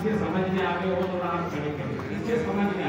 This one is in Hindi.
से समझ में आ गए हो तो आप खड़े करें, पीछे समझ